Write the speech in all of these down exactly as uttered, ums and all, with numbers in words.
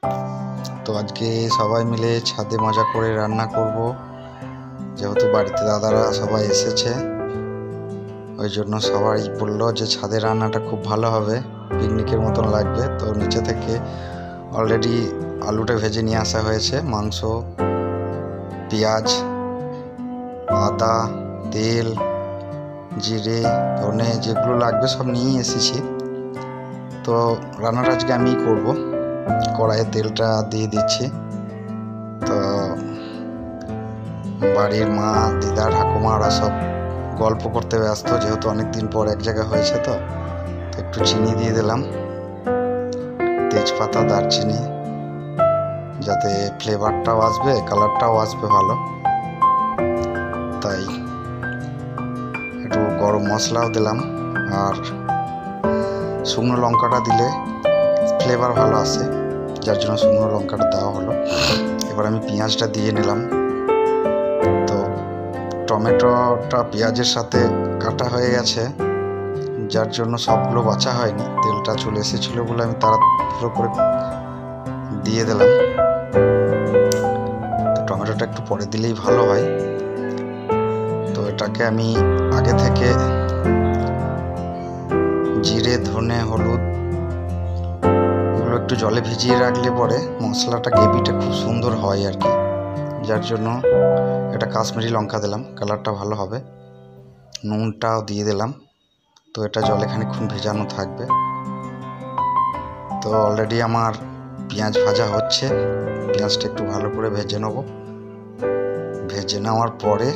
তো আজকে সবাই মিলে ছাদে মজা করে রান্না করব, যেহেতু বাড়িতে দাদারা সবাই এসেছে। ওই জন্য সবাই বললো যে ছাদে রান্নাটা খুব ভালো হবে, পিকনিকের মতন লাগবে। তো নিচে থেকে অলরেডি আলুটা ভেজে নিয়ে আসা হয়েছে, মাংস, পেঁয়াজ, আদা, তেল, জিরে, ধনে যেগুলো লাগবে সব নিয়ে এসেছি। তো রান্নাটা আজকে আমিই করবো। কড়াইয়ে তেলটা দিয়ে দিচ্ছি। তো বাড়ির মা, দিদা, ঠাকুমা ওরা সব গল্প করতে ব্যস্ত, যেহেতু অনেক দিন পর এক জায়গায় হয়েছে। তো একটু চিনি দিয়ে দিলাম, তেজপাতা, দারচিনি, যাতে ফ্লেভারটাও আসবে, কালারটাও আসবে ভালো। তাই একটু গরম মশলাও দিলাম, আর শুকনো লঙ্কাটা দিলে ফ্লেভার ভালো আসে, যার জন্য শুকনো লঙ্কাটা দেওয়া হলো। এবার আমি পেঁয়াজটা দিয়ে নিলাম। তো টমেটোটা পেঁয়াজের সাথে কাটা হয়ে গেছে, যার জন্য সবগুলো বাছা হয়নি, তেলটা চলে এসেছিলো বলে আমি তাড়াতাড়ি করে দিয়ে দিলাম। তো টমেটোটা একটু পরে দিলেই ভালো হয়। তো এটাকে আমি আগে থেকে জিরে, ধনে, হলুদ এগুলো একটু জলে ভিজিয়ে রাখলে পরে মশলাটা, গ্রেভিটা খুব সুন্দর হয় আর কি, যার জন্য এটা কাশ্মীরি লঙ্কা দিলাম, কালারটা ভালো হবে। নুনটাও দিয়ে দিলাম। তো এটা জলে খানিকক্ষণ ভেজানো থাকবে। তো অলরেডি আমার পেঁয়াজ ভাজা হচ্ছে, পেঁয়াজটা একটু ভালো করে ভেজে নেব। ভেজে নেওয়ার পরে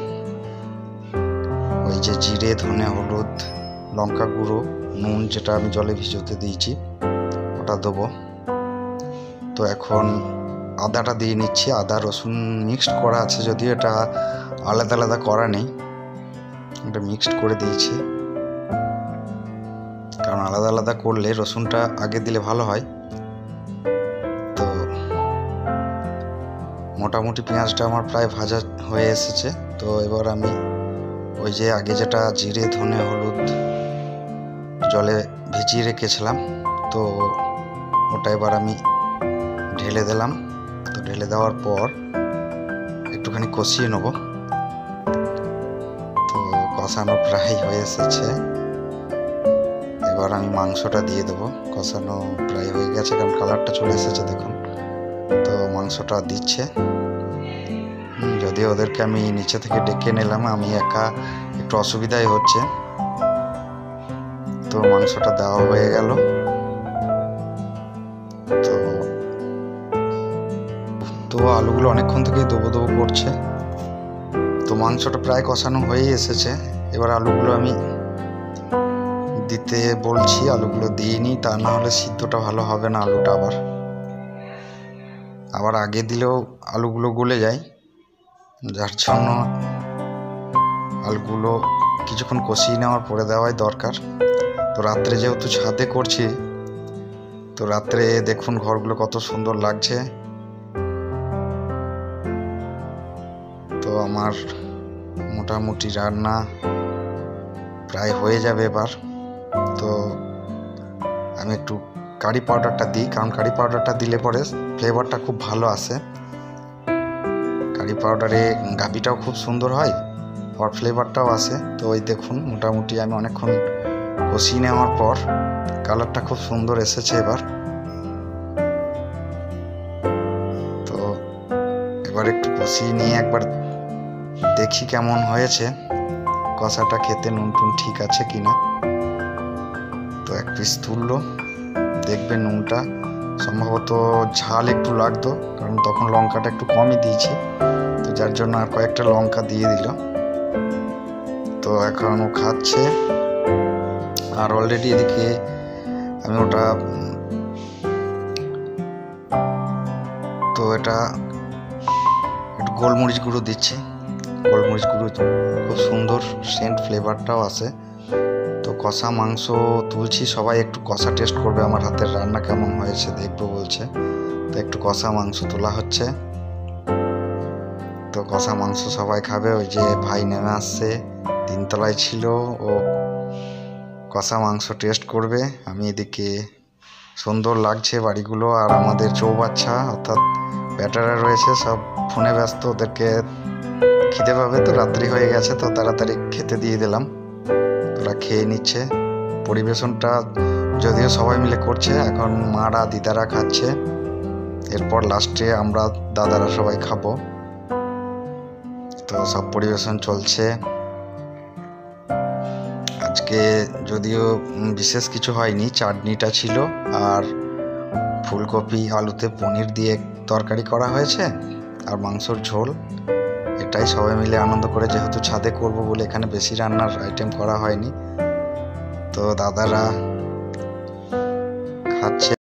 ওই যে জিরে, ধনে, হলুদ, লঙ্কা গুঁড়ো, নুন যেটা আমি জলে ভিজোতে দিয়েছি ওটা দেবো। তো এখন আদাটা দিয়ে নিচ্ছি। আদা রসুন মিক্সড করা আছে, যদিও এটা আলাদা আলাদা করা নেই, এটা মিক্সড করে দিয়েছি, কারণ আলাদা আলাদা করলে রসুনটা আগে দিলে ভালো হয়। তো মোটামুটি পেঁয়াজটা আমার প্রায় ভাজা হয়ে এসেছে। তো এবার আমি ওই যে আগে যেটা জিরে, ধনে, হলুদ জলে ভিজিয়ে রেখেছিলাম, তো ওটা এবার আমি ঢেলে দিলাম। তো ঢেলে দেওয়ার পর একটুখানি কষিয়ে নেব। তো কষানো প্রায় হয়ে এসেছে, এবার আমি মাংসটা দিয়ে দেবো। কষানো প্রায় হয়ে গেছে, কারণ কালারটা চলে এসেছে দেখুন। তো মাংসটা দিচ্ছে, যদিও ওদেরকে আমি নিচে থেকে ডেকে নিলাম, আমি একা একটু অসুবিধাই হচ্ছে। তো মাংসটা দেওয়া হয়ে গেল। তো তো আলুগুলো অনেকক্ষণ থেকেই দবো দবো করছে। তো মাংসটা প্রায় কষানো হয়েই এসেছে, এবার আলুগুলো আমি দিতে বলছি। আলুগুলো দিয়ে নিই, তা না হলে সিদ্ধটা ভালো হবে না। আলুটা আবার আবার আগে দিলেও আলুগুলো গলে যায়, যার জন্য আলুগুলো কিছুক্ষণ কষিয়ে নেওয়ার পরে দেওয়াই দরকার। তো রাত্রে যেহেতু ছাদে করছি, তো রাত্রে দেখুন ঘরগুলো কত সুন্দর লাগছে। তো আমার মোটামুটি রান্না প্রায় হয়ে যাবে এবার। তো আমি একটু কারি পাউডারটা দিই, কারণ কারি পাউডারটা দিলে পরে ফ্লেভারটা খুব ভালো আসে। কারি পাউডারে গাবিটাও খুব সুন্দর হয়, আর ফ্লেভারটাও আসে। তো ওই দেখুন মোটামুটি আমি অনেকক্ষণ কষিয়ে নেওয়ার পর কালারটা খুব সুন্দর এসেছে এবার। তো এবার একটু কষিয়ে নিয়ে একবার দেখি কেমন হয়েছে, কষাটা খেতে নুন টুন ঠিক আছে কিনা। তো এক পিস তুললো, দেখবে নুনটা সম্ভবত ঝাল একটু লাগতো, কারণ তখন লঙ্কাটা একটু কমই দিয়েছি, তো যার জন্য আর কয়েকটা লঙ্কা দিয়ে দিল। তো এখন ও খাচ্ছে, আর অলরেডি এদিকে আমি ওটা তো এটা একটু গোলমরিচ গুঁড়ো দিচ্ছি। গোলমরিচ গুঁড়ো খুব সুন্দর সেন্ট, ফ্লেভারটাও আসে। তো কষা মাংস তুলছি, সবাই একটু কষা টেস্ট করবে আমার হাতের রান্না কেমন হয়েছে দেখবো বলছে। তো একটু কষা মাংস তোলা হচ্ছে। তো কষা মাংস সবাই খাবে। ওই যে ভাই নেমে আসছে, তিনতলায় ছিল, ও কষা মাংস টেস্ট করবে। আমি এদিকে সুন্দর লাগছে বাড়িগুলো। আর আমাদের চৌবাচ্চা অর্থাৎ ব্যাটারা রয়েছে, সব ফোনে ব্যস্ত, ওদেরকে খিদে পাবে তো, রাত্রি হয়ে গেছে তো তাড়াতাড়ি খেতে দিয়ে দিলাম। ওরা খেয়ে নিচ্ছে। পরিবেশনটা যদিও সবাই মিলে করছে, এখন মারা দিদারা খাচ্ছে, এরপর লাস্টে আমরা দাদারা সবাই খাবো। তো সব পরিবেশন চলছে। আজকে যদিও বিশেষ কিছু হয়নি, চাটনিটা ছিল আর ফুলকপি আলুতে পনির দিয়ে তরকারি করা হয়েছে আর মাংসর ঝোল। এটাই সবাই মিলে আনন্দ করে, যেহেতু ছাদে করব বলে এখানে বেশি রান্নার আইটেম করা হয়নি। তো দাদারা খাচ্ছে।